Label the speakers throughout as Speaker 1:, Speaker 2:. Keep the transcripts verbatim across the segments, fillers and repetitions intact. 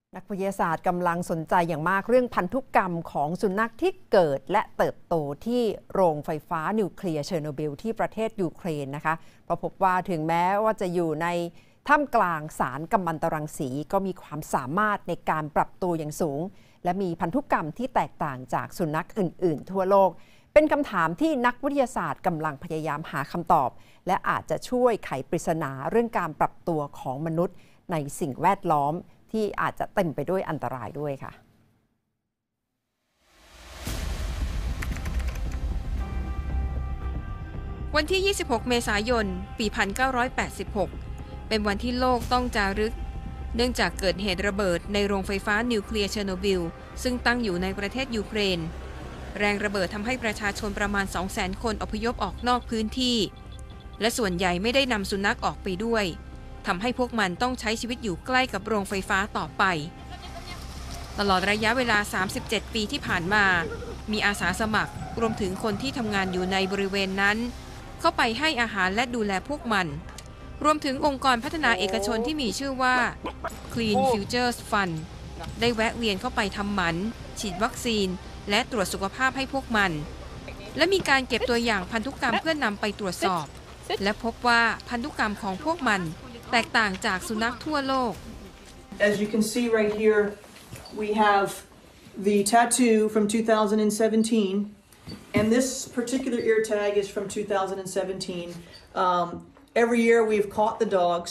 Speaker 1: นักวิทยาศาสตร์กำลังสนใจอย่างมากเรื่องพันธุกรรมของสุนัขที่เกิดและเติบโตที่โรงไฟฟ้านิวเคลียร์เชอร์โนบิลที่ประเทศยูเครนนะคะเพราะพบว่าถึงแม้ว่าจะอยู่ในท่ามกลางสารกัมมันตรังสีก็มีความสามารถในการปรับตัวอย่างสูงและมีพันธุกรรมที่แตกต่างจากสุนัขอื่นๆทั่วโลกเป็นคำถามที่นักวิทยาศาสตร์กำลังพยายามหาคำตอบและอาจจะช่วยไขปริศนาเรื่องการปรับตัวของมนุษย์ในสิ่งแวดล้อมที่อาจจะเต็มไปด้วยอันตรายด้วยค่ะ
Speaker 2: วันที่ ยี่สิบหก เมษายน ปี หนึ่งพันเก้าร้อยแปดสิบหก เป็นวันที่โลกต้องจารึกเนื่องจากเกิดเหตุระเบิดในโรงไฟฟ้านิวเคลียร์เชอร์โนบิลซึ่งตั้งอยู่ในประเทศยูเครนแรงระเบิดทำให้ประชาชนประมาณ สองแสน คนอพยพออกนอกพื้นที่และส่วนใหญ่ไม่ได้นำสุนัขออกไปด้วยทำให้พวกมันต้องใช้ชีวิตอยู่ใกล้กับโรงไฟฟ้าต่อไปตลอดระยะเวลา สามสิบเจ็ด ปีที่ผ่านมามีอาสาสมัครรวมถึงคนที่ทำงานอยู่ในบริเวณนั้นเข้าไปให้อาหารและดูแลพวกมันรวมถึงองค์กรพัฒนาเอกชนที่มีชื่อว่า Clean Futures Fund ได้แวะเวียนเข้าไปทำหมันฉีดวัคซีนและตรวจสุขภาพให้พวกมันและมีการเก็บตัวอย่างพันธุกรรมเพื่อนำไปตรวจสอบและพบว่าพันธุกรรมของพวกมันแตกต่างจากสุนัขทั่วโลก
Speaker 3: As you can see right here, we have the tattoo from two thousand seventeen, and this particular ear tag is from two thousand seventeen. Um, every year we've caught the dogs.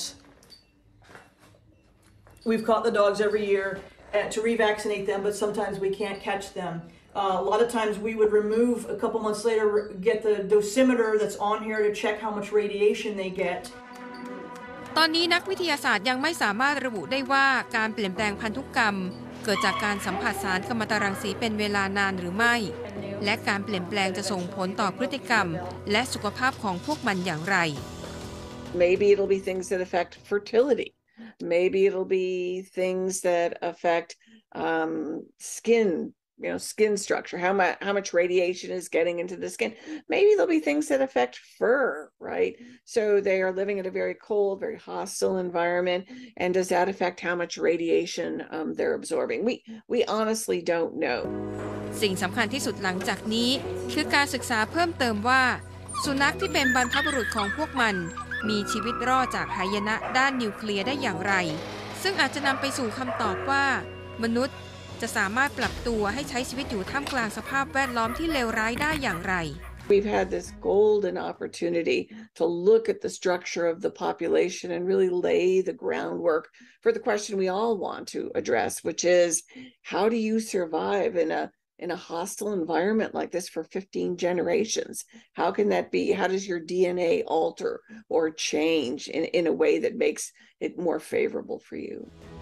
Speaker 3: We've caught the dogs every year uh, to revaccinate them, but sometimes we can't catch them. Uh, a lot of times we would remove a couple months later, get the dosimeter that's on here to check how much radiation they get.
Speaker 2: ตอนนี้นักวิทยาศาสตร์ยังไม่สามารถระบุได้ว่าการเปลี่ยนแปลงพันธุกรรมเกิดจากการสัมผัสสารกัมมันตรังสีเป็นเวลานานหรือไม่และการเปลี่ยนแปลงจะส่งผลต่อพฤติกรรมและสุขภาพของพวกมันอย่างไร
Speaker 4: Maybe it'll be things that affect fertility. Maybe it'll be things that affect um, skin.You know, skin structure, how much how much radiation is getting into the skin. Maybe there'll be things that affect fur, right? So they are living in a very cold, very hostile environment, and does that affect how much radiation um, they're absorbing? We we honestly don't know.
Speaker 2: สิ่งสำคัญที่สุดหลังจากนี้คือการศึกษาเพิ่มเติมว่าสุนัขที่เป็นบรรพบุรุษของพวกมันมีชีวิตรอดจากหายนะด้านนิวเคลียร์ได้อย่างไรซึ่งอาจจะนำไปสู่คำตอบว่ามนุษย์จะสามารถปรับตัวให้ใช้ชีวิตอยู่ท่ามกลางสภาพแวดล้อมที่เลวร้ายได้อย่างไร
Speaker 4: We've had this golden opportunity to look at the structure of the population and really lay the groundwork for the question we all want to address, which is how do you survive in a in a hostile environment like this for fifteen generations? How can that be? How does your D N A alter or change in, in a way that makes it more favorable for you?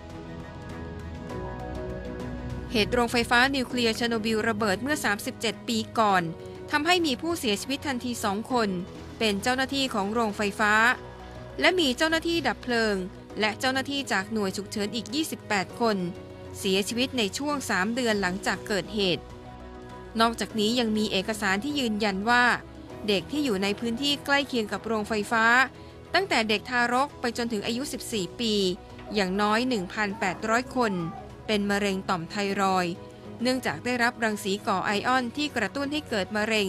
Speaker 2: เหตุโรงไฟฟ้านิวเคลียร์เชอร์โนบิลระเบิดเมื่อสามสิบเจ็ดปีก่อนทำให้มีผู้เสียชีวิตทันทีสองคนเป็นเจ้าหน้าที่ของโรงไฟฟ้าและมีเจ้าหน้าที่ดับเพลิงและเจ้าหน้าที่จากหน่วยฉุกเฉินอีกยี่สิบแปดคนเสียชีวิตในช่วงสามเดือนหลังจากเกิดเหตุนอกจากนี้ยังมีเอกสารที่ยืนยันว่าเด็กที่อยู่ในพื้นที่ใกล้เคียงกับโรงไฟฟ้าตั้งแต่เด็กทารกไปจนถึงอายุสิบสี่ปีอย่างน้อย หนึ่งพันแปดร้อย คนเป็นมะเร็งต่อมไทรอยด์เนื่องจากได้รับรังสีก่อไอออนที่กระตุ้นให้เกิดมะเร็ง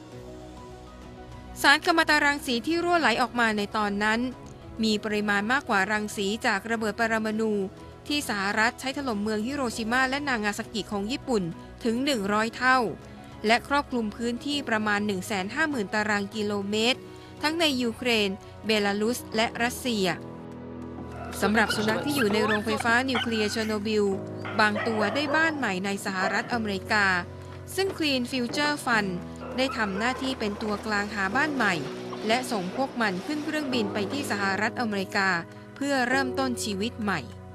Speaker 2: สารกัมมันตรังสีที่รั่วไหลออกมาในตอนนั้นมีปริมาณมากกว่ารังสีจากระเบิดปรมาณูที่สหรัฐใช้ถล่มเมืองฮิโรชิมาและนางาซากิของญี่ปุ่นถึงหนึ่งร้อยเท่าและครอบคลุมพื้นที่ประมาณ หนึ่งแสนห้าหมื่น ตารางกิโลเมตรทั้งในยูเครนเบลารุสและรัสเซียสำหรับสุนัขที่อยู่ในโรงไฟฟ้านิวเคลียร์เชอร์โนบิลบางตัวได้บ้านใหม่ในสหรัฐอเมริกาซึ่ง Clean Future Fund ได้ทำหน้าที่เป็นตัวกลางหาบ้านใหม่และส่งพวกมันขึ้นเครื่องบินไปที่สหรัฐอเมริกาเพื่อเริ่มต้นชีวิตใหม่